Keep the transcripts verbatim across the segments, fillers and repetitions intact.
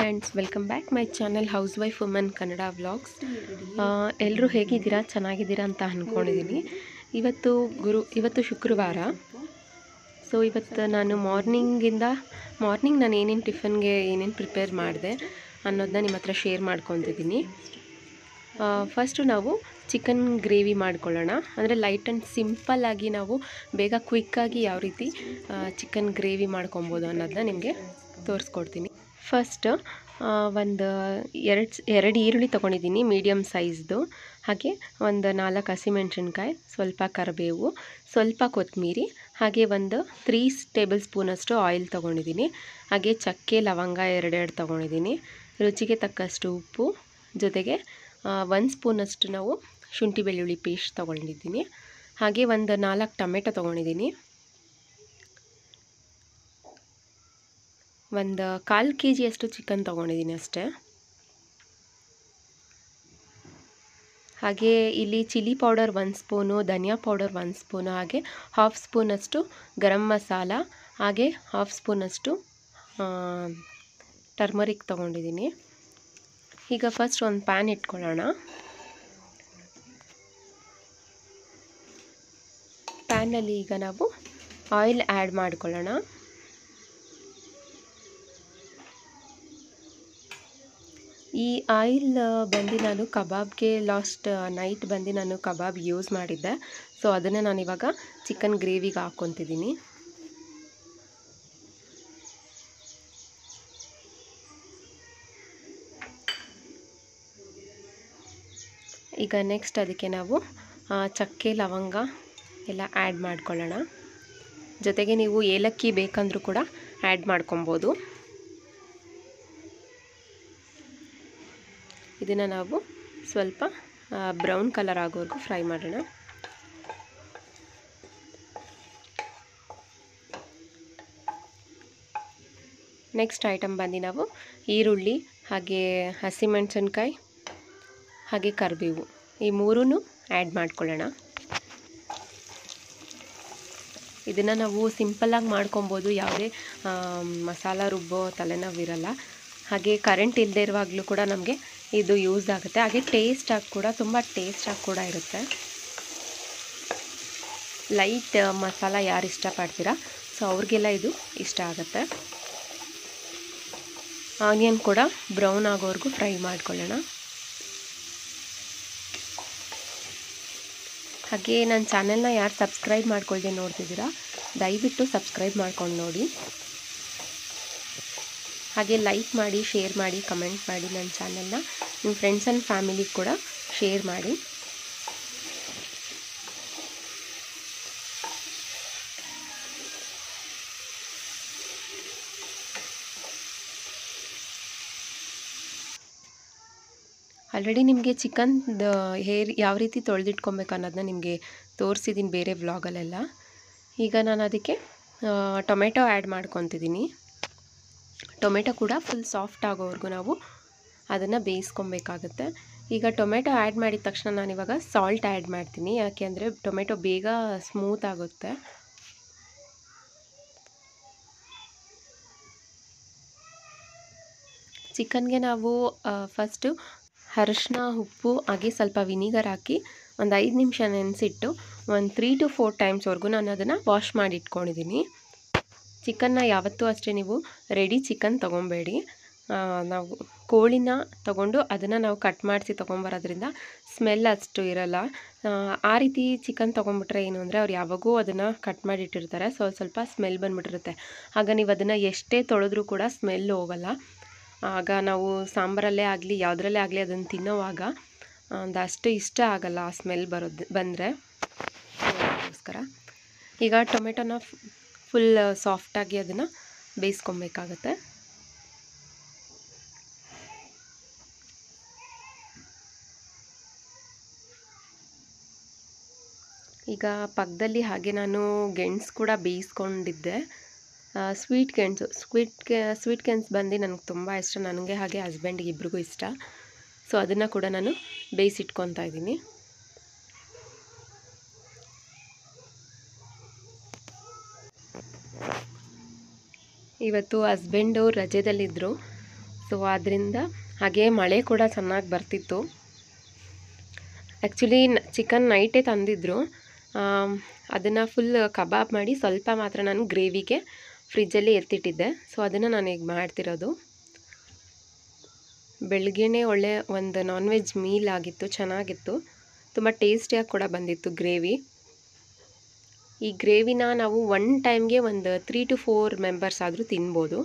Friends, welcome back my channel house wife woman Kannada vlogs. ಎಲ್ಲರೂ ಹೇಗಿದ್ದೀರಾ, ಚೆನ್ನಾಗಿದ್ದೀರಾ ಅಂತ ಅಂದ್ಕೊಂಡಿದ್ದೀನಿ. ಇವತ್ತು ಗುರು ಇವತ್ತು ಶುಕ್ರವಾರ. ಸೊ ಇವತ್ತು ನಾನು ಮಾರ್ನಿಂಗಿಂದ ಮಾರ್ನಿಂಗ್ ನಾನು ಏನೇನು ಟಿಫನ್ಗೆ ಏನೇನು ಪ್ರಿಪೇರ್ ಮಾಡಿದೆ ಅನ್ನೋದನ್ನ ನಿಮ್ಮ ಹತ್ರ ಶೇರ್ ಮಾಡ್ಕೊತಿದ್ದೀನಿ. ಫಸ್ಟು ನಾವು ಚಿಕನ್ ಗ್ರೇವಿ ಮಾಡ್ಕೊಳ್ಳೋಣ. ಅಂದರೆ ಲೈಟ್ ಆ್ಯಂಡ್ ಸಿಂಪಲ್ಲಾಗಿ ನಾವು ಬೇಗ ಕ್ವಿಕ್ಕಾಗಿ ಯಾವ ರೀತಿ ಚಿಕನ್ ಗ್ರೇವಿ ಮಾಡ್ಕೊಬೋದು ಅನ್ನೋದನ್ನ ನಿಮಗೆ ತೋರಿಸ್ಕೊಡ್ತೀನಿ. ಫಸ್ಟ್ ಒಂದು ಎರಡು ಎರಡು ಈರುಳ್ಳಿ ತೊಗೊಂಡಿದ್ದೀನಿ ಮೀಡಿಯಮ್ ಸೈಜ್ದು. ಹಾಗೆ ಒಂದು ನಾಲ್ಕು ಹಸಿಮೆಣ್ಸಿನ್ಕಾಯಿ, ಸ್ವಲ್ಪ ಕರಿಬೇವು, ಸ್ವಲ್ಪ ಕೊತ್ತಂಬರಿ, ಹಾಗೆ ಒಂದು ತ್ರೀ ಟೇಬಲ್ ಸ್ಪೂನಷ್ಟು ಆಯಿಲ್ ತೊಗೊಂಡಿದ್ದೀನಿ. ಹಾಗೆ ಚಕ್ಕೆ ಲವಂಗ ಎರಡೆರಡು ತೊಗೊಂಡಿದ್ದೀನಿ. ರುಚಿಗೆ ತಕ್ಕಷ್ಟು ಉಪ್ಪು, ಜೊತೆಗೆ ಒಂದು ಸ್ಪೂನಷ್ಟು ನಾವು ಶುಂಠಿ ಬೆಳ್ಳುಳ್ಳಿ ಪೇಸ್ಟ್ ತೊಗೊಂಡಿದ್ದೀನಿ. ಹಾಗೆ ಒಂದು ನಾಲ್ಕು ಟೊಮೆಟೊ ತೊಗೊಂಡಿದ್ದೀನಿ. ಒಂದು ಕಾಲು ಕೆ ಜಿಯಷ್ಟು ಚಿಕನ್ ತೊಗೊಂಡಿದ್ದೀನಿ ಅಷ್ಟೇ. ಹಾಗೆ ಇಲ್ಲಿ ಚಿಲ್ಲಿ ಪೌಡರ್ ಒಂದು ಸ್ಪೂನು, ಧನಿಯಾ ಪೌಡರ್ ಒಂದು ಸ್ಪೂನು, ಹಾಗೆ ಹಾಫ್ ಸ್ಪೂನಷ್ಟು ಗರಂ ಮಸಾಲ, ಹಾಗೆ ಹಾಫ್ ಸ್ಪೂನಷ್ಟು ಟರ್ಮರಿಕ್ ತೊಗೊಂಡಿದ್ದೀನಿ. ಈಗ ಫಸ್ಟ್ ಒಂದು ಪ್ಯಾನ್ ಇಟ್ಕೊಳ್ಳೋಣ. ಪ್ಯಾನಲ್ಲಿ ಈಗ ನಾವು ಆಯಿಲ್ ಆ್ಯಡ್ ಮಾಡ್ಕೊಳ್ಳೋಣ. ಈ ಆಯಿಲ್ ಬಂದು ನಾನು ಕಬಾಬ್ಗೆ ಲಾಸ್ಟ್ ನೈಟ್ ಬಂದು ನಾನು ಕಬಾಬ್ ಯೂಸ್ ಮಾಡಿದ್ದೆ. ಸೊ ಅದನ್ನು ನಾನು ಇವಾಗ ಚಿಕನ್ ಗ್ರೇವಿಗೆ ಹಾಕ್ಕೊತಿದ್ದೀನಿ. ಈಗ ನೆಕ್ಸ್ಟ್ ಅದಕ್ಕೆ ನಾವು ಚಕ್ಕೆ ಲವಂಗ ಎಲ್ಲ ಆ್ಯಡ್ ಮಾಡ್ಕೊಳ್ಳೋಣ. ಜೊತೆಗೆ ನೀವು ಏಲಕ್ಕಿ ಬೇಕಂದ್ರೂ ಕೂಡ ಆ್ಯಡ್ ಮಾಡ್ಕೊಬೋದು. ಇದನ್ನು ನಾವು ಸ್ವಲ್ಪ ಬ್ರೌನ್ ಕಲರ್ ಆಗೋವರೆಗೂ ಫ್ರೈ ಮಾಡೋಣ. ನೆಕ್ಸ್ಟ್ ಐಟಮ್ ಬಂದು ನಾವು ಈರುಳ್ಳಿ, ಹಾಗೆ ಹಸಿಮೆಣಸಿನ್ಕಾಯಿ, ಹಾಗೆ ಕರಿಬೇವು, ಈ ಮೂರೂ ಆ್ಯಡ್ ಮಾಡ್ಕೊಳ್ಳೋಣ. ಇದನ್ನು ನಾವು ಸಿಂಪಲ್ಲಾಗಿ ಮಾಡ್ಕೊಬೋದು, ಯಾವುದೇ ಮಸಾಲ ರುಬ್ಬೋ ತಲೆನೋವಿರಲ್ಲ. ಹಾಗೆ ಕರೆಂಟ್ ಇಲ್ಲದೆ ಇರುವಾಗಲೂ ಕೂಡ ನಮಗೆ ಇದು ಯೂಸ್ ಆಗುತ್ತೆ. ಹಾಗೆ ಟೇಸ್ಟಾಗಿ ಕೂಡ ತುಂಬ ಟೇಸ್ಟಾಗಿ ಕೂಡ ಇರುತ್ತೆ. ಲೈಟ್ ಮಸಾಲ ಯಾರು ಇಷ್ಟಪಡ್ತೀರಾ ಸೊ ಅವ್ರಿಗೆಲ್ಲ ಇದು ಇಷ್ಟ ಆಗುತ್ತೆ. ಆನಿಯನ್ ಕೂಡ ಬ್ರೌನ್ ಆಗೋವರೆಗೂ ಫ್ರೈ ಮಾಡ್ಕೊಳ್ಳೋಣ. ಹಾಗೆ ನನ್ನ ಚಾನೆಲ್ನ ಯಾರು ಸಬ್ಸ್ಕ್ರೈಬ್ ಮಾಡ್ಕೊಳ್ದೆ ನೋಡ್ತಿದ್ದೀರಾ ದಯವಿಟ್ಟು ಸಬ್ಸ್ಕ್ರೈಬ್ ಮಾಡ್ಕೊಂಡು ನೋಡಿ. ಹಾಗೆ ಲೈಕ್ ಮಾಡಿ, ಶೇರ್ ಮಾಡಿ, ಕಮೆಂಟ್ ಮಾಡಿ. ನನ್ನ ಚಾನಲ್ನ ನಿಮ್ಮ ಫ್ರೆಂಡ್ಸ್ ಆ್ಯಂಡ್ ಫ್ಯಾಮಿಲಿಗೆ ಕೂಡ ಶೇರ್ ಮಾಡಿ. ಆಲ್ರೆಡಿ ನಿಮಗೆ ಚಿಕನ್ ಹೇರ್ ಯಾವ ರೀತಿ ತೊಳೆದಿಟ್ಕೊಬೇಕು ಅನ್ನೋದನ್ನ ನಿಮಗೆ ತೋರಿಸಿದ್ದೀನಿ ಬೇರೆ ವ್ಲಾಗಲ್ಲೆಲ್ಲ. ಈಗ ನಾನು ಅದಕ್ಕೆ ಟೊಮೆಟೊ ಆ್ಯಡ್ ಮಾಡ್ಕೊತಿದ್ದೀನಿ. ಟೊಮೆಟೊ ಕೂಡ ಫುಲ್ ಸಾಫ್ಟ್ ಆಗೋವರೆಗೂ ನಾವು ಅದನ್ನು ಬೇಯಿಸ್ಕೊಬೇಕಾಗುತ್ತೆ. ಈಗ ಟೊಮೆಟೊ ಆ್ಯಡ್ ಮಾಡಿದ ತಕ್ಷಣ ನಾನಿವಾಗ ಸಾಲ್ಟ್ ಆ್ಯಡ್ ಮಾಡ್ತೀನಿ, ಯಾಕೆ ಅಂದರೆ ಟೊಮೆಟೊ ಬೇಗ ಸ್ಮೂತ್ ಆಗುತ್ತೆ. ಚಿಕನ್ಗೆ ನಾವು ಫಸ್ಟು ಅರಿಶಿನ, ಉಪ್ಪು, ಹಾಗೆ ಸ್ವಲ್ಪ ವಿನಿಗರ್ ಹಾಕಿ ಒಂದು ಐದು ನಿಮಿಷ ನೆನೆಸಿಟ್ಟು ಒಂದು ತ್ರೀ ಟು ಫೋರ್ ಟೈಮ್ಸ್ವರೆಗೂ ನಾನು ಅದನ್ನು ವಾಶ್ ಮಾಡಿ ಇಟ್ಕೊಂಡಿದ್ದೀನಿ. ಚಿಕನ್ನ ಯಾವತ್ತೂ ಅಷ್ಟೇ ನೀವು ರೆಡಿ ಚಿಕನ್ ತೊಗೊಬೇಡಿ. ನಾವು ಕೋಳಿನ ತೊಗೊಂಡು ಅದನ್ನು ನಾವು ಕಟ್ ಮಾಡಿಸಿ ತೊಗೊಂಬರೋದ್ರಿಂದ ಸ್ಮೆಲ್ ಅಷ್ಟು ಇರೋಲ್ಲ. ಆ ರೀತಿ ಚಿಕನ್ ತೊಗೊಂಬಿಟ್ರೆ ಏನು ಅಂದರೆ ಅವ್ರು ಯಾವಾಗೂ ಅದನ್ನು ಕಟ್ ಮಾಡಿ ಇಟ್ಟಿರ್ತಾರೆ, ಸೊ ಸ್ವಲ್ಪ ಸ್ಮೆಲ್ ಬಂದುಬಿಟ್ಟಿರುತ್ತೆ. ಆಗ ನೀವು ಅದನ್ನು ಎಷ್ಟೇ ತೊಳೆದ್ರೂ ಕೂಡ ಸ್ಮೆಲ್ ಹೋಗಲ್ಲ. ಆಗ ನಾವು ಸಾಂಬಾರಲ್ಲೇ ಆಗಲಿ ಯಾವುದ್ರಲ್ಲೇ ಆಗಲಿ ಅದನ್ನು ತಿನ್ನೋವಾಗ ಒಂದಷ್ಟು ಇಷ್ಟ ಆಗಲ್ಲ ಆ ಸ್ಮೆಲ್ ಬರೋದು ಬಂದರೆ. ಅದಕ್ಕೋಸ್ಕರ ಈಗ ಟೊಮೆಟೊನ ಫುಲ್ ಸಾಫ್ಟಾಗಿ ಅದನ್ನು ಬೇಯಿಸ್ಕೊಬೇಕಾಗತ್ತೆ. ಈಗ ಪಕ್ಕದಲ್ಲಿ ಹಾಗೆ ನಾನು ಗೆಣಸು ಕೂಡ ಬೇಯಿಸ್ಕೊಂಡಿದ್ದೆ. ಸ್ವೀಟ್ ಗೆಣಸು ಸ್ವೀಟ್ ಸ್ವೀಟ್ ಗೆಣಸು ಬಂದು ನನಗೆ ತುಂಬ ಇಷ್ಟ. ನನಗೆ ಹಾಗೆ ಹಸ್ಬೆಂಡಿಗೆ ಇಬ್ರಿಗೂ ಇಷ್ಟ. ಸೊ ಅದನ್ನು ಕೂಡ ನಾನು ಬೇಯಿಸಿಟ್ಕೊತಾ ಇದ್ದೀನಿ. ಇವತ್ತು ಹಸ್ಬೆಂಡು ರಜೆದಲ್ಲಿದ್ದರು, ಸೊ ಆದ್ದರಿಂದ ಹಾಗೆ ಮಳೆ ಕೂಡ ಚೆನ್ನಾಗಿ ಬರ್ತಿತ್ತು. ಆ್ಯಕ್ಚುಲಿ ಚಿಕನ್ ನೈಟೇ ತಂದಿದ್ದರು, ಅದನ್ನು ಫುಲ್ ಕಬಾಬ್ ಮಾಡಿ ಸ್ವಲ್ಪ ಮಾತ್ರ ನಾನು ಗ್ರೇವಿಗೆ ಫ್ರಿಜ್ಜಲ್ಲಿ ಎತ್ತಿಟ್ಟಿದ್ದೆ. ಸೊ ಅದನ್ನು ನಾನು ಈಗ ಮಾಡ್ತಿರೋದು. ಬೆಳಗ್ಗೆನೇ ಒಳ್ಳೆ ಒಂದು ನಾನ್ ವೆಜ್ ಮೀಲ್ ಆಗಿತ್ತು, ಚೆನ್ನಾಗಿತ್ತು, ತುಂಬ ಟೇಸ್ಟಿಯಾಗಿ ಕೂಡ ಬಂದಿತ್ತು ಗ್ರೇವಿ. ಈ ಗ್ರೇವಿನ ನಾವು ಒನ್ ಟೈಮ್ಗೆ ಒಂದು ತ್ರೀ ಟು ಫೋರ್ ಮೆಂಬರ್ಸ್ ಆದರೂ ತಿನ್ಬೋದು.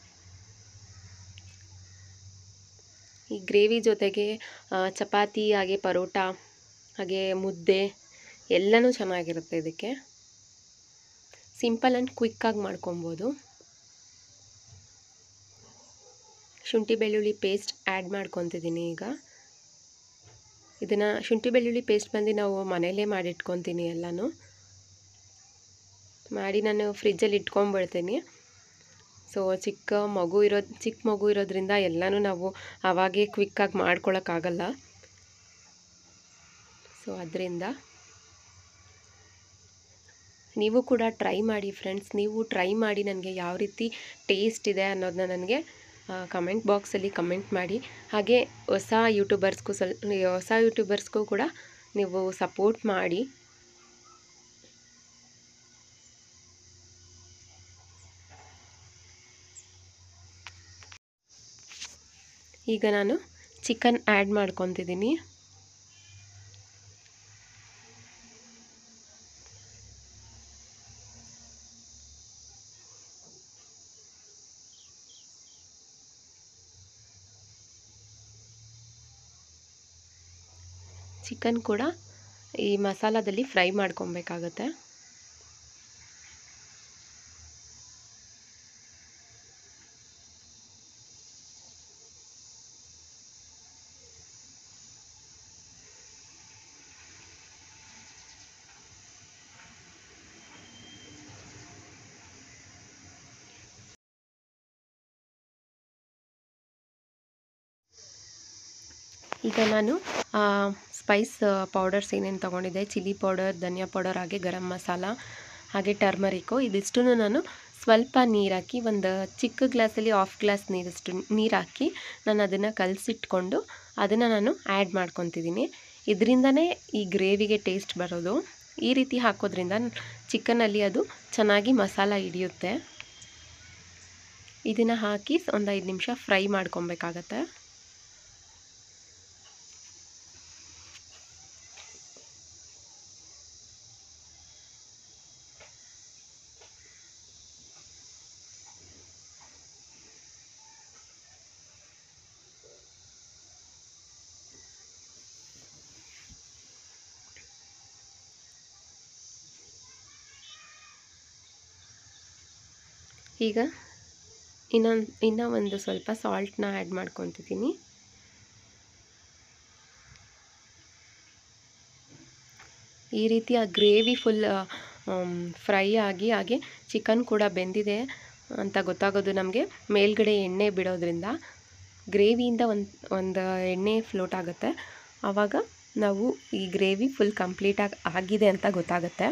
ಈ ಗ್ರೇವಿ ಜೊತೆಗೆ ಚಪಾತಿ ಹಾಗೆ ಪರೋಟ ಹಾಗೆ ಮುದ್ದೆ ಎಲ್ಲನೂ ಚೆನ್ನಾಗಿರುತ್ತೆ. ಇದಕ್ಕೆ ಸಿಂಪಲ್ ಆ್ಯಂಡ್ ಕ್ವಿಕ್ಕಾಗಿ ಮಾಡ್ಕೊಬೋದು. ಶುಂಠಿ ಬೆಳ್ಳುಳ್ಳಿ ಪೇಸ್ಟ್ ಆ್ಯಡ್ ಮಾಡ್ಕೊತಿದ್ದೀನಿ. ಈಗ ಇದನ್ನು ಶುಂಠಿ ಬೆಳ್ಳುಳ್ಳಿ ಪೇಸ್ಟ್ ಬಂದು ನಾವು ಮನೆಯಲ್ಲೇ ಮಾಡಿಟ್ಕೊತೀನಿ. ಎಲ್ಲನೂ ಮಾಡಿ ನಾನು ಫ್ರಿಜ್ಜಲ್ಲಿ ಇಟ್ಕೊಂಡ್ಬಿಡ್ತೀನಿ. ಸೊ ಚಿಕ್ಕ ಮಗು ಇರೋ ಚಿಕ್ಕ ಮಗು ಇರೋದ್ರಿಂದ ಎಲ್ಲನೂ ನಾವು ಅವಾಗೇ ಕ್ವಿಕ್ಕಾಗಿ ಮಾಡ್ಕೊಳಕ್ಕಾಗಲ್ಲ. ಸೊ ಅದರಿಂದ ನೀವು ಕೂಡ ಟ್ರೈ ಮಾಡಿ ಫ್ರೆಂಡ್ಸ್. ನೀವು ಟ್ರೈ ಮಾಡಿ ನನಗೆ ಯಾವ ರೀತಿ ಟೇಸ್ಟ್ ಇದೆ ಅನ್ನೋದನ್ನ ನನಗೆ ಕಮೆಂಟ್ ಬಾಕ್ಸಲ್ಲಿ ಕಮೆಂಟ್ ಮಾಡಿ. ಹಾಗೆ ಹೊಸ ಯೂಟ್ಯೂಬರ್ಸ್ಗೂ ಸ್ವಲ್ ಹೊಸ ಯೂಟ್ಯೂಬರ್ಸ್ಗೂ ಕೂಡ ನೀವು ಸಪೋರ್ಟ್ ಮಾಡಿ. ಈಗ ನಾನು ಚಿಕನ್ ಆ್ಯಡ್ ಮಾಡ್ಕೊತಿದ್ದೀನಿ. ಚಿಕನ್ ಕೂಡ ಈ ಮಸಾಲದಲ್ಲಿ ಫ್ರೈ ಮಾಡ್ಕೊಬೇಕಾಗತ್ತೆ. ಈಗ ನಾನು ಸ್ಪೈಸ್ ಪೌಡರ್ಸ್ ಏನೇನು ತೊಗೊಂಡಿದ್ದೆ, ಚಿಲ್ಲಿ ಪೌಡರ್, ಧನಿಯಾ ಪೌಡರ್ ಹಾಗೆ ಗರಂ ಮಸಾಲ ಹಾಗೆ ಟರ್ಮರಿಕು, ಇದಿಷ್ಟು ನಾನು ಸ್ವಲ್ಪ ನೀರು ಹಾಕಿ ಒಂದು ಚಿಕ್ಕ ಗ್ಲಾಸಲ್ಲಿ ಹಾಫ್ ಗ್ಲಾಸ್ ನೀರಷ್ಟು ನೀರು ಹಾಕಿ ನಾನು ಅದನ್ನು ಕಲಸಿಟ್ಕೊಂಡು ಅದನ್ನು ನಾನು ಆ್ಯಡ್ ಮಾಡ್ಕೊತಿದ್ದೀನಿ. ಇದರಿಂದನೇ ಈ ಗ್ರೇವಿಗೆ ಟೇಸ್ಟ್ ಬರೋದು. ಈ ರೀತಿ ಹಾಕೋದ್ರಿಂದ ಚಿಕನಲ್ಲಿ ಅದು ಚೆನ್ನಾಗಿ ಮಸಾಲ ಹಿಡಿಯುತ್ತೆ. ಇದನ್ನು ಹಾಕಿ ಒಂದು ಐದು ನಿಮಿಷ ಫ್ರೈ ಮಾಡ್ಕೊಬೇಕಾಗತ್ತೆ. ಈಗ ಇನ್ನೊಂದು ಇನ್ನೂ ಒಂದು ಸ್ವಲ್ಪ ಸಾಲ್ಟ್ನ ಆ್ಯಡ್ ಮಾಡ್ಕೊತಿದ್ದೀನಿ. ಈ ರೀತಿ ಆ ಗ್ರೇವಿ ಫುಲ್ ಫ್ರೈ ಆಗಿ ಹಾಗೆ ಚಿಕನ್ ಕೂಡ ಬೆಂದಿದೆ ಅಂತ ಗೊತ್ತಾಗೋದು ನಮಗೆ ಮೇಲ್ಗಡೆ ಎಣ್ಣೆ ಬಿಡೋದ್ರಿಂದ. ಗ್ರೇವಿಯಿಂದ ಒಂದು ಒಂದು ಎಣ್ಣೆ ಫ್ಲೋಟ್ ಆಗುತ್ತೆ. ಆವಾಗ ನಾವು ಈ ಗ್ರೇವಿ ಫುಲ್ ಕಂಪ್ಲೀಟಾಗಿ ಆಗಿದೆ ಅಂತ ಗೊತ್ತಾಗುತ್ತೆ.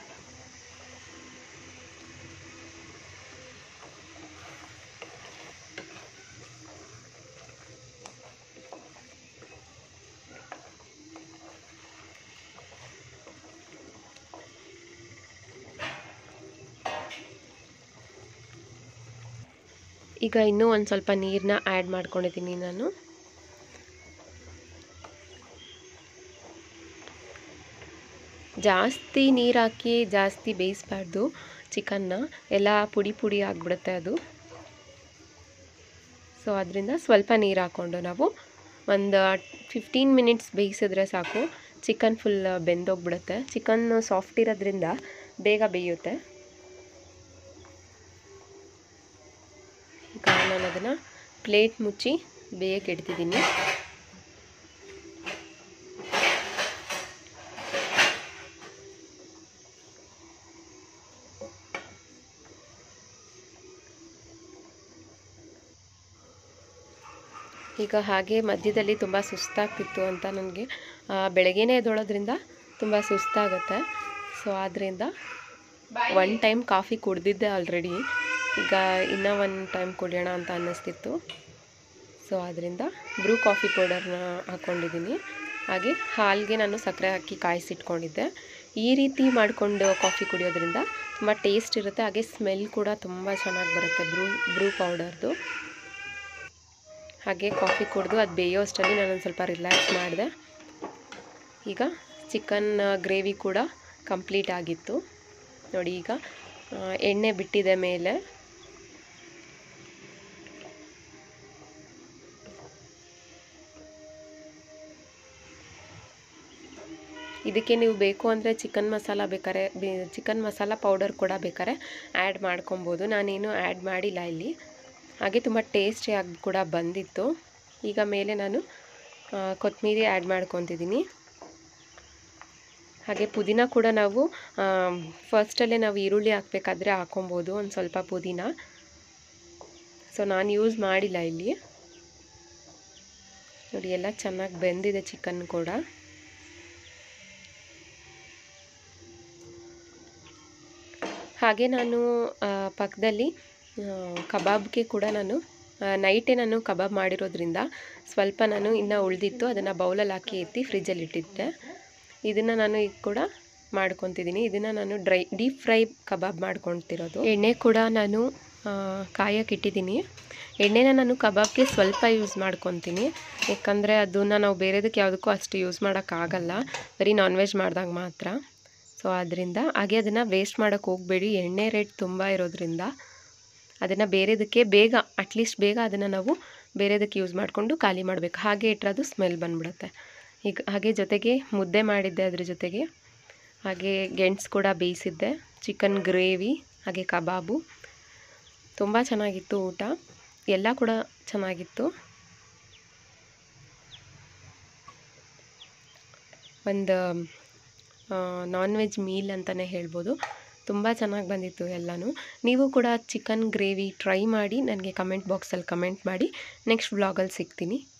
ಈಗ ಇನ್ನೂ ಒಂದು ಸ್ವಲ್ಪ ನೀರನ್ನ ಆ್ಯಡ್ ಮಾಡ್ಕೊಂಡಿದ್ದೀನಿ ನಾನು. ಜಾಸ್ತಿ ನೀರು ಹಾಕಿ ಜಾಸ್ತಿ ಬೇಯಿಸಬಾರ್ದು ಚಿಕನ್ನ, ಎಲ್ಲ ಪುಡಿ ಪುಡಿ ಆಗಿಬಿಡುತ್ತೆ ಅದು. ಸೊ ಅದರಿಂದ ಸ್ವಲ್ಪ ನೀರು ಹಾಕ್ಕೊಂಡು ನಾವು ಒಂದು ಫಿಫ್ಟೀನ್ ಮಿನಿಟ್ಸ್ ಬೇಯಿಸಿದ್ರೆ ಸಾಕು. ಚಿಕನ್ ಫುಲ್ ಬೆಂದೋಗ್ಬಿಡುತ್ತೆ. ಚಿಕನ್ ಸಾಫ್ಟ್ ಇರೋದ್ರಿಂದ ಬೇಗ ಬೇಯುತ್ತೆ. ಈಗ ನಾನು ಅದನ್ನು ಪ್ಲೇಟ್ ಮುಚ್ಚಿ ಬೇಯಕ್ಕೆ ಇಡ್ತಿದ್ದೀನಿ. ಈಗ ಹಾಗೆ ಮಧ್ಯದಲ್ಲಿ ತುಂಬ ಸುಸ್ತಾಗ್ತಿತ್ತು ಅಂತ ನನಗೆ ಬೆಳಗ್ಗೆನೇ ಎದ್ದೊಳೋದ್ರಿಂದ ತುಂಬ ಸುಸ್ತಾಗುತ್ತೆ. ಸೊ ಆದ್ದರಿಂದ ಒನ್ ಟೈಮ್ ಕಾಫಿ ಕುಡಿದಿದ್ದೆ ಆಲ್ರೆಡಿ. ಈಗ ಇನ್ನೂ ಒನ್ ಟೈಮ್ ಕುಡಿಯೋಣ ಅಂತ ಅನ್ನಿಸ್ತಿತ್ತು. ಸೊ ಅದರಿಂದ ಬ್ರೂ ಕಾಫಿ ಪೌಡರ್ನ ಹಾಕ್ಕೊಂಡಿದ್ದೀನಿ. ಹಾಗೆ ಹಾಲಿಗೆ ನಾನು ಸಕ್ಕರೆ ಹಾಕಿ ಕಾಯಿಸಿಟ್ಕೊಂಡಿದ್ದೆ. ಈ ರೀತಿ ಮಾಡಿಕೊಂಡು ಕಾಫಿ ಕುಡಿಯೋದ್ರಿಂದ ತುಂಬ ಟೇಸ್ಟ್ ಇರುತ್ತೆ, ಹಾಗೆ ಸ್ಮೆಲ್ ಕೂಡ ತುಂಬ ಚೆನ್ನಾಗಿ ಬರುತ್ತೆ ಬ್ರೂ ಬ್ರೂ ಪೌಡರ್ದು. ಹಾಗೆ ಕಾಫಿ ಕುಡಿದು ಅದು ಬೇಯೋ ಅಷ್ಟರಲ್ಲಿ ನಾನೊಂದು ಸ್ವಲ್ಪ ರಿಲ್ಯಾಕ್ಸ್ ಮಾಡಿದೆ. ಈಗ ಚಿಕನ್ ಗ್ರೇವಿ ಕೂಡ ಕಂಪ್ಲೀಟ್ ಆಗಿತ್ತು ನೋಡಿ. ಈಗ ಎಣ್ಣೆ ಬಿಟ್ಟಿದೆ ಮೇಲೆ. ಇದಕ್ಕೆ ನೀವು ಬೇಕು ಅಂದರೆ ಚಿಕನ್ ಮಸಾಲ ಬೇಕಾರೆ ಚಿಕನ್ ಮಸಾಲ ಪೌಡರ್ ಕೂಡ ಬೇಕಾರೆ ಆ್ಯಡ್ ಮಾಡ್ಕೊಬೋದು. ನಾನೇನು ಆ್ಯಡ್ ಮಾಡಿಲ್ಲ ಇಲ್ಲಿ. ಹಾಗೆ ತುಂಬ ಟೇಸ್ಟಿಯಾಗಿ ಕೂಡ ಬಂದಿತ್ತು. ಈಗ ಮೇಲೆ ನಾನು ಕೊತ್ತಂಬರಿ ಆ್ಯಡ್ ಮಾಡ್ಕೊತಿದ್ದೀನಿ. ಹಾಗೆ ಪುದೀನ ಕೂಡ ನಾವು ಫಸ್ಟಲ್ಲೇ ನಾವು ಈರುಳ್ಳಿ ಹಾಕಬೇಕಾದ್ರೆ ಹಾಕೊಬೋದು ಒಂದು ಸ್ವಲ್ಪ ಪುದೀನ. ಸೊ ನಾನು ಯೂಸ್ ಮಾಡಿಲ್ಲ ಇಲ್ಲಿ ನೋಡಿ. ಎಲ್ಲ ಚೆನ್ನಾಗಿ ಬೆಂದಿದೆ ಚಿಕನ್ ಕೂಡ. ಹಾಗೆ ನಾನು ಪಕ್ಕದಲ್ಲಿ ಕಬಾಬ್ಗೆ ಕೂಡ ನಾನು ನೈಟೇ ನಾನು ಕಬಾಬ್ ಮಾಡಿರೋದ್ರಿಂದ ಸ್ವಲ್ಪ ನಾನು ಇನ್ನೂ ಉಳಿದಿತ್ತು, ಅದನ್ನು ಬೌಲಲ್ಲಿ ಹಾಕಿ ಎತ್ತಿ ಫ್ರಿಜ್ಜಲ್ಲಿ ಇಟ್ಟಿದ್ದೆ. ಇದನ್ನು ನಾನು ಈಗ ಕೂಡ ಮಾಡ್ಕೊತಿದ್ದೀನಿ. ಇದನ್ನು ನಾನು ಡ್ರೈ ಡೀಪ್ ಫ್ರೈ ಕಬಾಬ್ ಮಾಡ್ಕೊತಿರೋದು. ಎಣ್ಣೆ ಕೂಡ ನಾನು ಕಾಯಕ್ಕೆ ಇಟ್ಟಿದ್ದೀನಿ. ಎಣ್ಣೆನ ನಾನು ಕಬಾಬ್ಗೆ ಸ್ವಲ್ಪ ಯೂಸ್ ಮಾಡ್ಕೊತೀನಿ, ಯಾಕಂದರೆ ಅದನ್ನು ನಾವು ಬೇರೆದಕ್ಕೆ ಯಾವುದಕ್ಕೂ ಅಷ್ಟು ಯೂಸ್ ಮಾಡೋಕ್ಕಾಗಲ್ಲ, ಬರೀ ನಾನ್ ವೆಜ್ ಮಾಡಿದಾಗ ಮಾತ್ರ. ಸೊ ಅದರಿಂದ ಹಾಗೆ ಅದನ್ನು ವೇಸ್ಟ್ ಮಾಡೋಕ್ಕೆ ಹೋಗಬೇಡಿ. ಎಣ್ಣೆ ರೇಟ್ ತುಂಬ ಇರೋದ್ರಿಂದ ಅದನ್ನು ಬೇರೆದಕ್ಕೆ ಬೇಗ ಅಟ್ಲೀಸ್ಟ್ ಬೇಗ ಅದನ್ನು ನಾವು ಬೇರೆದಕ್ಕೆ ಯೂಸ್ ಮಾಡಿಕೊಂಡು ಖಾಲಿ ಮಾಡಬೇಕು. ಹಾಗೆ ಇಟ್ಟರೆ ಸ್ಮೆಲ್ ಬಂದ್ಬಿಡುತ್ತೆ. ಈಗ ಹಾಗೆ ಜೊತೆಗೆ ಮುದ್ದೆ ಮಾಡಿದ್ದೆ, ಅದ್ರ ಜೊತೆಗೆ ಹಾಗೆ ಗೆಣಸು ಕೂಡ ಬೇಯಿಸಿದ್ದೆ, ಚಿಕನ್ ಗ್ರೇವಿ ಹಾಗೆ ಕಬಾಬು. ತುಂಬ ಚೆನ್ನಾಗಿತ್ತು ಊಟ, ಎಲ್ಲ ಕೂಡ ಚೆನ್ನಾಗಿತ್ತು. ಒಂದು ನಾನ್ ವೆಜ್ ಮೀಲ್ ಅಂತಲೇ ಹೇಳ್ಬೋದು. ತುಂಬ ಚೆನ್ನಾಗಿ ಬಂದಿತ್ತು ಎಲ್ಲನೂ. ನೀವು ಕೂಡ ಚಿಕನ್ ಗ್ರೇವಿ ಟ್ರೈ ಮಾಡಿ ನನಗೆ ಕಮೆಂಟ್ ಬಾಕ್ಸಲ್ಲಿ ಕಮೆಂಟ್ ಮಾಡಿ. ನೆಕ್ಸ್ಟ್ ವ್ಲಾಗಲ್ಲಿ ಸಿಗ್ತೀನಿ.